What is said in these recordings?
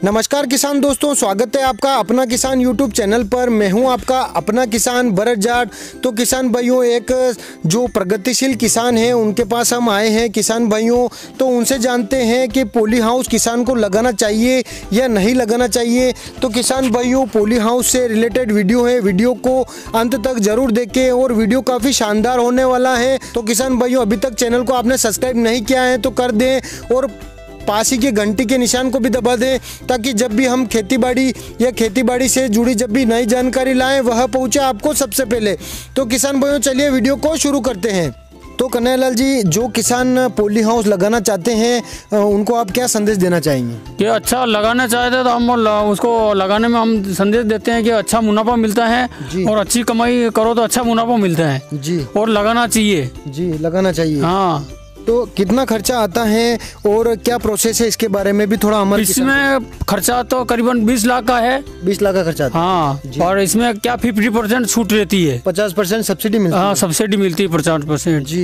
नमस्कार किसान दोस्तों, स्वागत है आपका अपना किसान यूट्यूब चैनल पर। मैं हूं आपका अपना किसान भरत जाट। तो किसान भाइयों, एक जो प्रगतिशील किसान हैं उनके पास हम आए हैं किसान भाइयों। तो उनसे जानते हैं कि पॉली हाउस किसान को लगाना चाहिए या नहीं लगाना चाहिए। तो किसान भाइयों, पॉली हाउस से रिलेटेड वीडियो है, वीडियो को अंत तक जरूर देखें और वीडियो काफ़ी शानदार होने वाला है। तो किसान भाइयों, अभी तक चैनल को आपने सब्सक्राइब नहीं किया है तो कर दें और पास ही के घंटी के निशान को भी दबा दें, ताकि जब भी हम खेतीबाड़ी या खेतीबाड़ी से जुड़ी जब भी नई जानकारी लाएं वह पहुंचे आपको सबसे पहले। तो किसान भाइयों, चलिए वीडियो को शुरू करते हैं। तो कन्हैयालाल जी, जो किसान पॉली हाउस लगाना चाहते हैं उनको आप क्या संदेश देना चाहेंगे? कि अच्छा लगाना चाहते तो हम उसको लगाने में हम संदेश देते हैं कि अच्छा मुनाफा मिलता है और अच्छी कमाई करो तो अच्छा मुनाफा मिलता है जी, और लगाना चाहिए जी, लगाना चाहिए। हाँ, तो कितना खर्चा आता है और क्या प्रोसेस है, इसके बारे में भी थोड़ा हमारे। इसमें खर्चा तो करीबन 20 लाख का है। 20 लाख का खर्चा आता है। हाँ, और इसमें क्या 50% छूट रहती है, 50% सब्सिडी मिलती है। हाँ, सब्सिडी मिलती है 50% जी।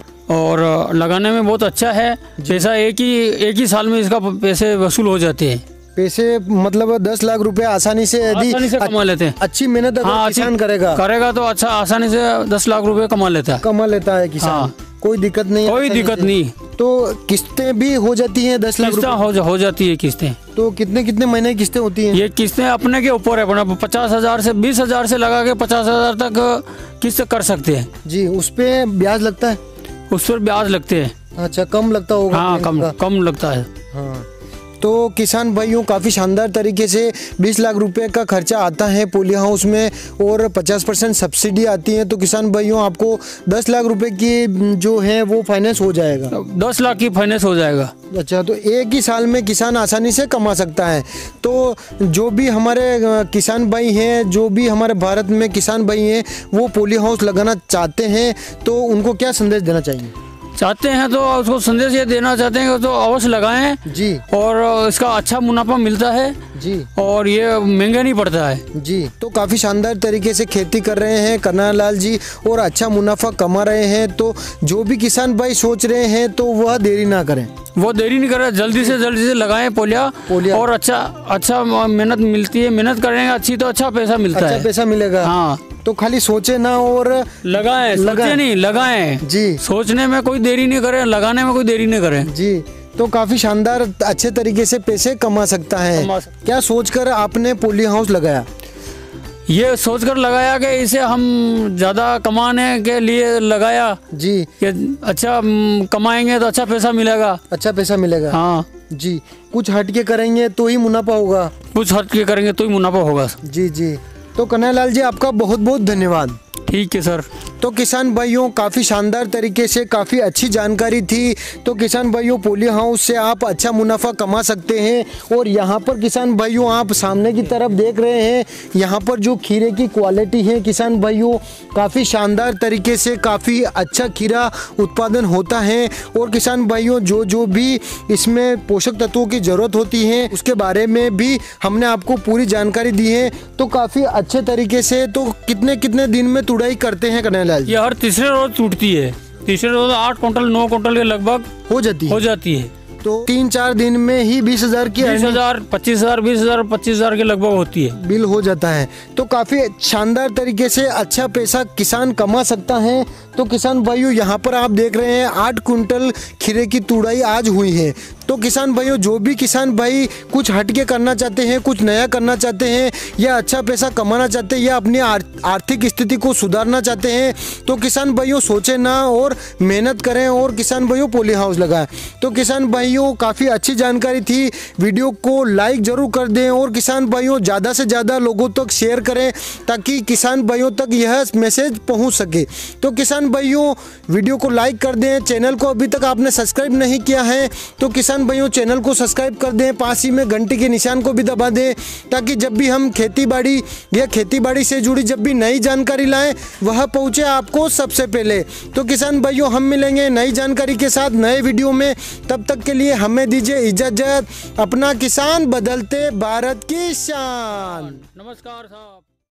और लगाने में बहुत अच्छा है। पैसा एक ही साल में इसका पैसे वसूल हो जाते हैं। पैसे मतलब 10 लाख रुपए आसानी से कमा लेते हैं। अच्छी मेहनत अगर किसान करेगा तो अच्छा आसानी से 10 लाख रुपए कमा लेता है किसान। हाँ, कोई दिक्कत नहीं। तो किस्तें भी हो जाती हैं 10 लाख रुपए हो जाती है किस्तें। तो कितने महीने की किस्तें होती हैं? ये किस्तें अपने के ऊपर है, 50,000 से 20,000 से लगा के 50,000 तक किस्त कर सकते हैं जी। उस पे ब्याज लगता है? उस पर ब्याज लगते हैं। अच्छा, कम लगता होगा? हाँ, कम लगता है। हाँ, तो किसान भाइयों, काफ़ी शानदार तरीके से 20 लाख रुपए का खर्चा आता है पॉली हाउस में और 50% सब्सिडी आती है। तो किसान भाइयों, आपको 10 लाख रुपए की जो है वो फाइनेंस हो जाएगा। 10 लाख की फाइनेंस हो जाएगा। अच्छा, तो एक ही साल में किसान आसानी से कमा सकता है। तो जो भी हमारे किसान भाई हैं, जो भी हमारे भारत में किसान भाई हैं, वो पॉली हाउस लगाना चाहते हैं तो उनको क्या संदेश देना चाहिए? चाहते हैं तो उसको संदेश ये देना चाहते हैं कि तो अवश्य लगाएं जी, और इसका अच्छा मुनाफा मिलता है जी, और ये महंगा नहीं पड़ता है जी। तो काफ़ी शानदार तरीके से खेती कर रहे हैं कन्हैयालाल जी और अच्छा मुनाफा कमा रहे हैं। तो जो भी किसान भाई सोच रहे हैं तो वह देरी ना करें, जल्दी से लगाएं पोलिया और अच्छा मेहनत मिलती है। मेहनत करेंगे अच्छी तो अच्छा पैसा मिलता है, पैसा मिलेगा। हाँ, तो खाली सोचे ना और लगाएं जी। सोचने में कोई देरी नहीं करें, लगाने में कोई देरी नहीं करें जी। तो काफी शानदार अच्छे तरीके से पैसे कमा सकता है। क्या सोचकर आपने पॉली हाउस लगाया? ये सोचकर लगाया कि इसे हम ज्यादा कमाने के लिए लगाया जी, कि अच्छा कमाएंगे तो अच्छा पैसा मिलेगा। हाँ जी। कुछ हटके करेंगे तो ही मुनाफा होगा। जी। तो कन्हैयालाल जी, आपका बहुत बहुत धन्यवाद। ठीक है सर। तो किसान भाइयों, काफ़ी शानदार तरीके से काफ़ी अच्छी जानकारी थी। तो किसान भाइयों, पॉली हाउस से आप अच्छा मुनाफा कमा सकते हैं। और यहाँ पर किसान भाइयों, आप सामने की तरफ देख रहे हैं, यहाँ पर जो खीरे की क्वालिटी है किसान भाइयों, काफ़ी शानदार तरीके से काफ़ी अच्छा खीरा उत्पादन होता है। और किसान भाइयों, जो भी इसमें पोषक तत्वों की ज़रूरत होती है उसके बारे में भी हमने आपको पूरी जानकारी दी है। तो काफ़ी अच्छे तरीके से, तो कितने दिन में तुड़ाई करते हैं कन्हैयालाल? ये हर तीसरे रोज टूटती है। तीसरे रोज 8 कुंटल 9 कुंटल के लगभग हो जाती है। तो 3-4 दिन में ही 20,000 की 20,000 25,000 20,000 25,000 के लगभग होती है, बिल हो जाता है। तो काफी शानदार तरीके से अच्छा पैसा किसान कमा सकता है। तो किसान भाइयों, यहाँ पर आप देख रहे हैं 8 कुंटल खीरे की तुड़ाई आज हुई है। तो किसान भाइयों, जो भी किसान भाई कुछ हटके करना चाहते हैं, कुछ नया करना चाहते हैं, या अच्छा पैसा कमाना चाहते हैं, या अपनी आर्थिक स्थिति को सुधारना चाहते हैं, तो किसान भाइयों सोचे ना और मेहनत करें और किसान भाइयों पॉली हाउस लगाएं। तो किसान भाइयों, काफ़ी अच्छी जानकारी थी। वीडियो को लाइक जरूर कर दें और किसान भाइयों ज़्यादा से ज़्यादा लोगों तक शेयर करें, ताकि किसान भाइयों तक यह मैसेज पहुँच सके। तो किसान भाइयों, वीडियो को लाइक कर दें। चैनल को अभी तक आपने सब्सक्राइब नहीं किया है तो किसान भाइयों चैनल को सब्सक्राइब कर दें, पास ही में घंटी के निशान को भी दबा दें, ताकि जब भी हम खेतीबाड़ी या खेतीबाड़ी से जुड़ी जब भी नई जानकारी लाएं वह पहुंचे आपको सबसे पहले। तो किसान भाइयों, हम मिलेंगे नई जानकारी के साथ नए वीडियो में। तब तक के लिए हमें दीजिए इजाजत। अपना किसान, बदलते भारत की शान। नमस्कार साहब।